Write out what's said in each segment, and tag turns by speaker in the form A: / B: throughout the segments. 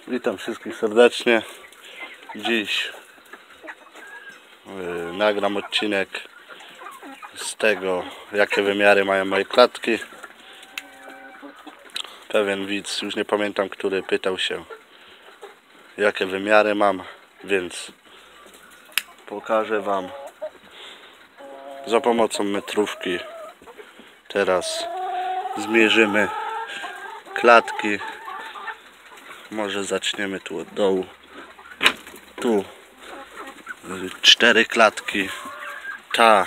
A: Witam wszystkich serdecznie. Dziś nagram odcinek z tego, jakie wymiary mają moje klatki. Pewien widz, już nie pamiętam który, pytał się, jakie wymiary mam, więc pokażę wam za pomocą metrówki. Teraz zmierzymy klatki. Może zaczniemy tu od dołu. Tu 4 klatki. Ta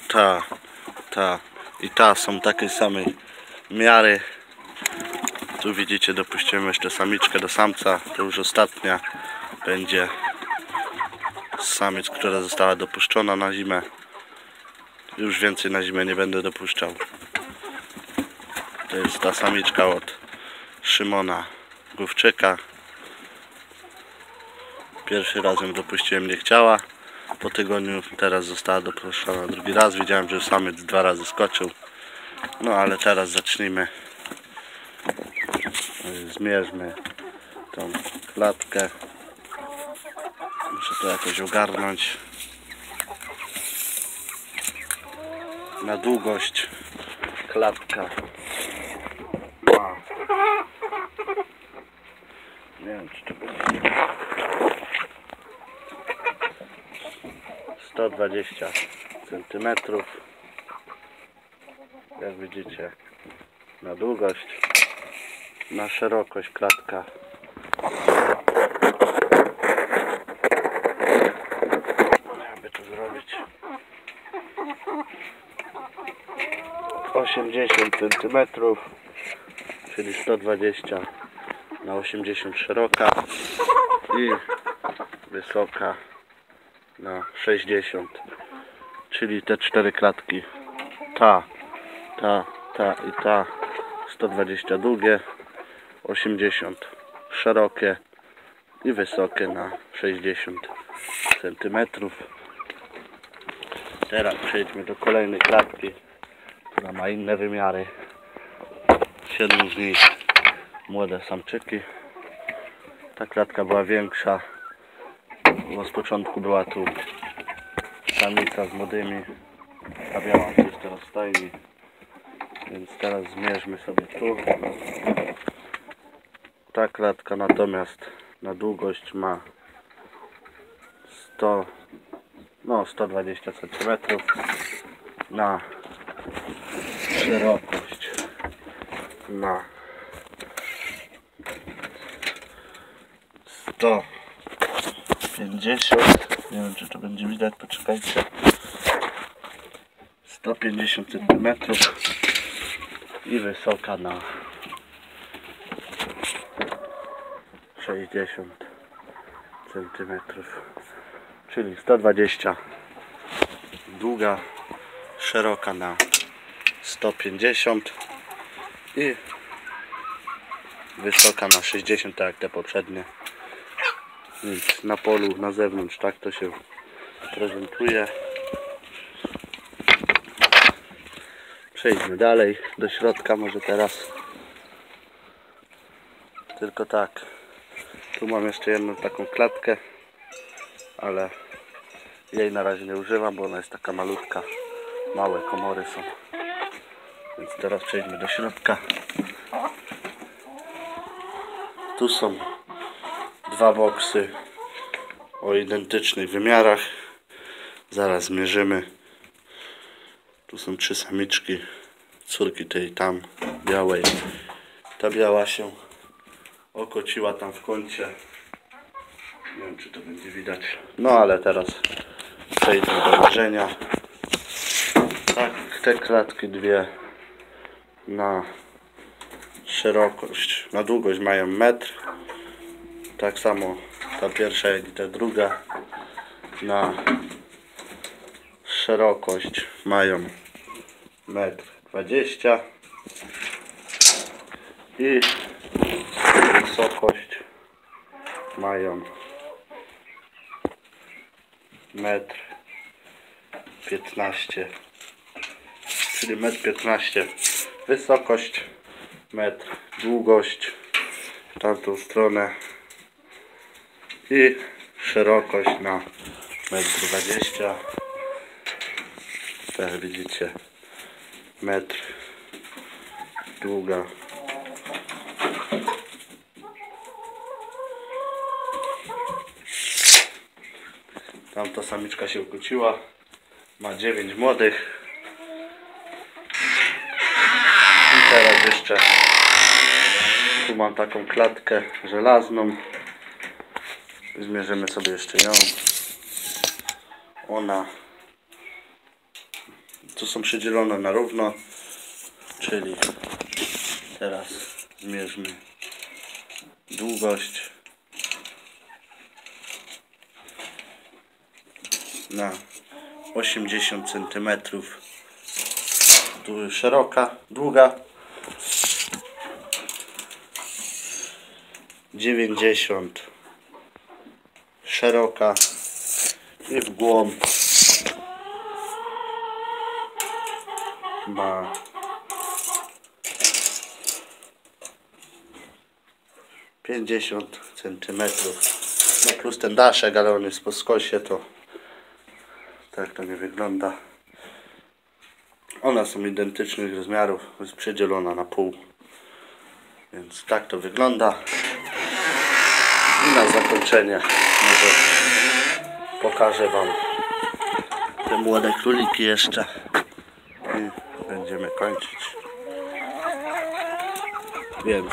A: i ta są takiej samej miary. Tu widzicie, dopuściłem jeszcze samiczkę do samca. To już ostatnia będzie samiec, która została dopuszczona na zimę. Już więcej na zimę nie będę dopuszczał. To jest ta samiczka od Szymona Główczyka. Pierwszy raz ją dopuściłem, nie chciała. Po tygodniu teraz została dopuszczona drugi raz. Widziałem, że samiec 2 razy skoczył. No ale teraz zacznijmy. Zmierzmy tą klatkę. Muszę to jakoś ogarnąć. Na długość klatka ma, nie wiem czy to będzie 120 cm. Jak widzicie, na długość, na szerokość klatka jakby to zrobić 80 cm, czyli 120 na 80 szeroka i wysoka na 60, czyli te 4 klatki, ta i ta 120 długie, 80 szerokie i wysokie na 60 cm. Teraz przejdźmy do kolejnej klatki, która ma inne wymiary. 7 z nich młode samczyki. Ta klatka była większa, bo z początku była tu samica z młodymi, a biała gdzieś teraz w stajni. Więc teraz zmierzmy sobie tu. Ta klatka natomiast na długość ma 120 cm, na szerokość na 150, nie wiem czy to będzie widać, poczekajcie, 150 cm i wysoka na 60 cm, czyli 120 długa, szeroka na 150 i wysoka na 60, tak jak te poprzednie. Więc na polu, na zewnątrz tak to się prezentuje. Przejdźmy dalej do środka może teraz. Tylko tak, tu mam jeszcze jedną taką klatkę, ale jej na razie nie używam, bo ona jest taka malutka. Małe komory są. Więc teraz przejdźmy do środka. Tu są 2 boksy o identycznych wymiarach. Zaraz zmierzymy. Tu są 3 samiczki, córki tej tam białej. Ta biała się okociła tam w kącie. Nie wiem czy to będzie widać. No ale teraz przejdźmy do mierzenia. Tak, te klatki dwie na szerokość, na długość mają 1 metr. Tak samo ta pierwsza jak i ta druga na szerokość mają 1,20 m i wysokość mają 1,15 m, czyli 1,15 m wysokość, metr długość, w tamtą stronę i szerokość na 1,20 m. Tak jak widzicie, metr długa. Tamta samiczka się ukróciła, ma 9 młodych. I teraz jeszcze tu mam taką klatkę żelazną. Zmierzymy sobie jeszcze ją. Ona tu są przydzielone na równo, czyli teraz zmierzmy długość na 80 cm, tu szeroka, długa 90, szeroka i w głąb ma 50 cm. No plus ten daszek, ale on jest po skosie, to tak to nie wygląda. One są identycznych rozmiarów, jest przedzielona na pół. Więc tak to wygląda. I na zakończenie może pokażę Wam te młode króliki jeszcze. I będziemy kończyć. Więc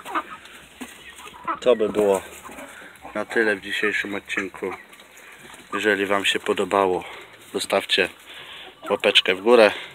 A: to by było na tyle w dzisiejszym odcinku. Jeżeli Wam się podobało, zostawcie łapeczkę w górę.